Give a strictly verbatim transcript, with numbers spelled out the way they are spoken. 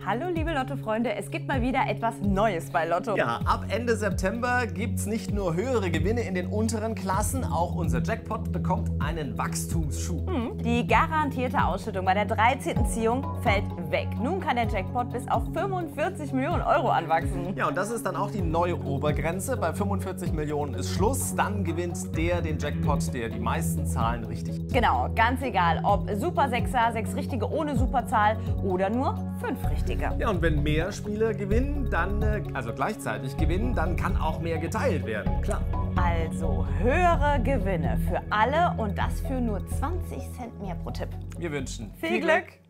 Hallo liebe Lotto-Freunde, es gibt mal wieder etwas Neues bei Lotto. Ja, ab Ende September gibt es nicht nur höhere Gewinne in den unteren Klassen, auch unser Jackpot bekommt einen Wachstumsschub. Hm, die garantierte Ausschüttung bei der dreizehnten Ziehung fällt weg. Nun kann der Jackpot bis auf fünfundvierzig Millionen Euro anwachsen. Ja, und das ist dann auch die neue Obergrenze. Bei fünfundvierzig Millionen ist Schluss. Dann gewinnt der den Jackpot, der die meisten Zahlen richtig. Genau, ganz egal, ob Super Sechser, sechs richtige ohne Superzahl oder nur fünf richtige. Ja, und wenn mehr Spieler gewinnen, dann, äh, also gleichzeitig gewinnen, dann kann auch mehr geteilt werden, klar. Also höhere Gewinne für alle und das für nur zwanzig Cent mehr pro Tipp. Wir wünschen Viel Glück!